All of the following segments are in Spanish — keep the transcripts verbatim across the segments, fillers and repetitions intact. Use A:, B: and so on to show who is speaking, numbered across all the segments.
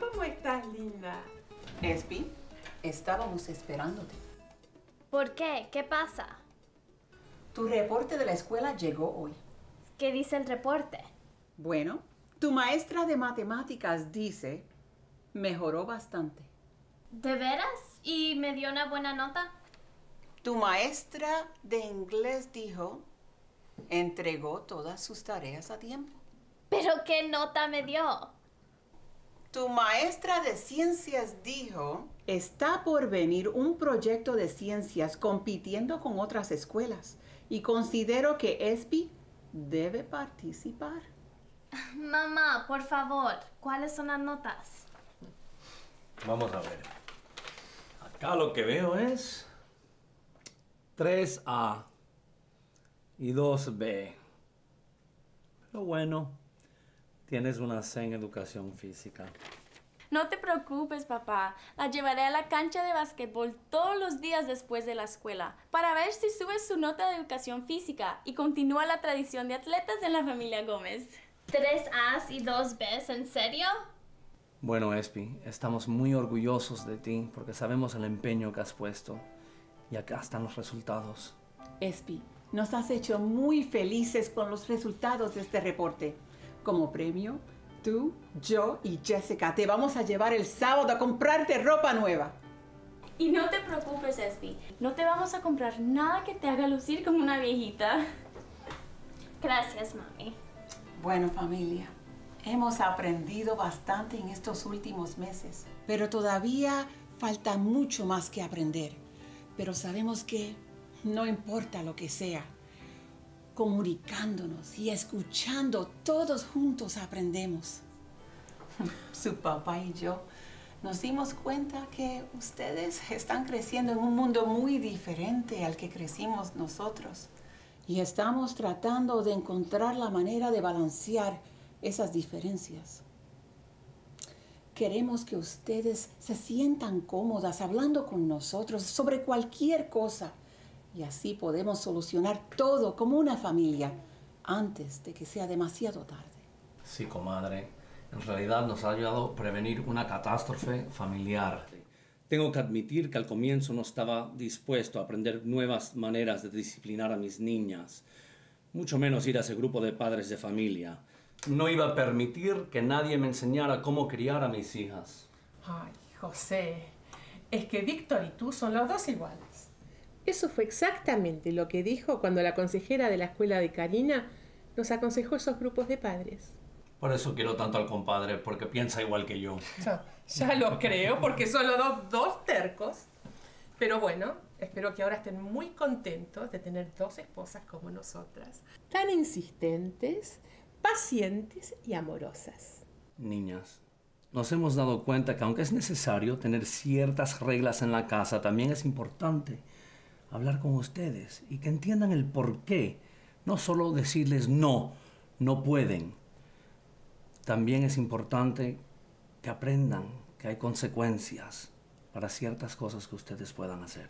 A: ¿Cómo estás, linda?
B: Espi, estábamos esperándote.
C: ¿Por qué? ¿Qué pasa?
B: Tu reporte de la escuela llegó hoy.
C: ¿Qué dice el reporte?
B: Bueno, tu maestra de matemáticas dice, mejoró bastante.
C: ¿De veras? ¿Y me dio una buena nota?
B: Tu maestra de inglés dijo, entregó todas sus tareas a tiempo.
C: ¿Pero qué nota me dio?
B: Tu maestra de ciencias dijo, está por venir un proyecto de ciencias compitiendo con otras escuelas y considero que Espi debe participar.
C: Mamá, por favor, ¿cuáles son las notas?
D: Vamos a ver. Acá lo que veo es tres A y dos B. Pero bueno, tienes una C en educación física.
E: No te preocupes, papá. La llevaré a la cancha de básquetbol todos los días después de la escuela para ver si sube su nota de educación física y continúa la tradición de atletas en la familia Gómez.
C: ¿Tres A's y dos B's? ¿En serio?
D: Bueno, Espi, estamos muy orgullosos de ti porque sabemos el empeño que has puesto. Y acá están los resultados.
B: Espi, nos has hecho muy felices con los resultados de este reporte. Como premio, tú, yo y Jessica te vamos a llevar el sábado a comprarte ropa nueva.
E: Y no te preocupes, Espi. No te vamos a comprar nada que te haga lucir como una viejita.
C: Gracias, mami.
B: Bueno, familia, hemos aprendido bastante en estos últimos meses, pero todavía falta mucho más que aprender. Pero sabemos que no importa lo que sea, comunicándonos y escuchando, todos juntos aprendemos. Su papá y yo nos dimos cuenta que ustedes están creciendo en un mundo muy diferente al que crecimos nosotros. Y estamos tratando de encontrar la manera de balancear esas diferencias. Queremos que ustedes se sientan cómodas hablando con nosotros sobre cualquier cosa. Y así podemos solucionar todo como una familia antes de que sea demasiado tarde.
D: Sí, comadre. En realidad nos ha ayudado a prevenir una catástrofe familiar. Tengo que admitir que al comienzo no estaba dispuesto a aprender nuevas maneras de disciplinar a mis niñas. Mucho menos ir a ese grupo de padres de familia. No iba a permitir que nadie me enseñara cómo criar a mis hijas.
A: Ay, José, es que Víctor y tú son los dos iguales. Eso fue exactamente lo que dijo cuando la consejera de la escuela de Karina nos aconsejó esos grupos de padres.
D: Por eso quiero tanto al compadre, porque piensa igual que yo.
A: Ya, ya lo creo, porque son los dos, dos tercos. Pero bueno, espero que ahora estén muy contentos de tener dos esposas como nosotras. Tan insistentes, pacientes y amorosas.
D: Niñas, nos hemos dado cuenta que aunque es necesario tener ciertas reglas en la casa, también es importante hablar con ustedes y que entiendan el por qué. No solo decirles no, no pueden. También es importante que aprendan que hay consecuencias para ciertas cosas que ustedes puedan hacer.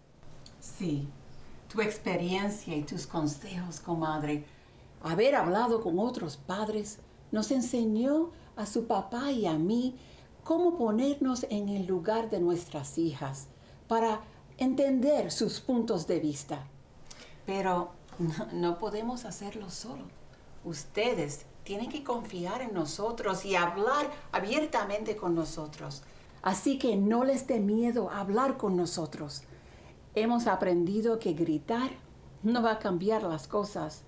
B: Sí, tu experiencia y tus consejos, comadre, haber hablado con otros padres, nos enseñó a su papá y a mí cómo ponernos en el lugar de nuestras hijas para entender sus puntos de vista. Pero no, no podemos hacerlo solo. Ustedes tienen que confiar en nosotros y hablar abiertamente con nosotros. Así que no les dé miedo hablar con nosotros. Hemos aprendido que gritar no va a cambiar las cosas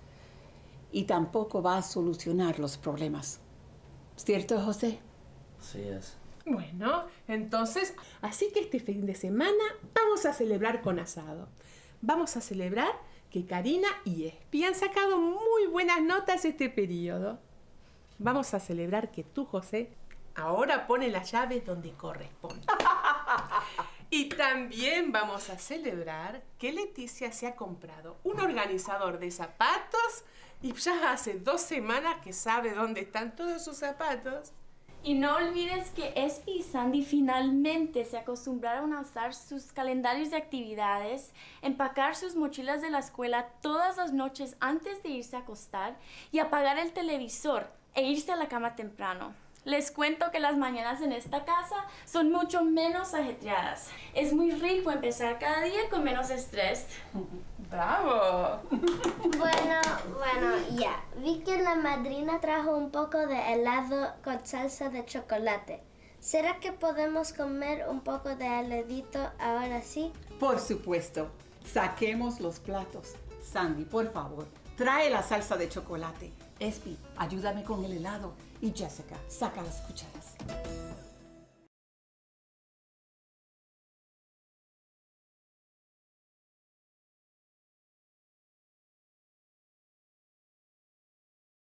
B: y tampoco va a solucionar los problemas. ¿Cierto, José?
D: Así es.
A: Bueno, entonces, así que este fin de semana vamos a celebrar con asado. Vamos a celebrar que Karina y Espi han sacado muy buenas notas este periodo. Vamos a celebrar que tú, José, ahora pones las llaves donde corresponde. Y también vamos a celebrar que Leticia se ha comprado un organizador de zapatos y ya hace dos semanas que sabe dónde están todos sus zapatos.
E: Y no olvides que Espi y Sandy finalmente se acostumbraron a usar sus calendarios de actividades, empacar sus mochilas de la escuela todas las noches antes de irse a acostar y apagar el televisor e irse a la cama temprano. Les cuento que las mañanas en esta casa son mucho menos ajetreadas. Es muy rico empezar cada día con menos estrés.
A: ¡Bravo!
F: Bueno, bueno, ya. Vi que la madrina trajo un poco de helado con salsa de chocolate. ¿Será que podemos comer un poco de heladito ahora sí?
B: Por supuesto. Saquemos los platos. Sandy, por favor, trae la salsa de chocolate. Espi, ayúdame con el helado. Y Jessica, saca las cucharas.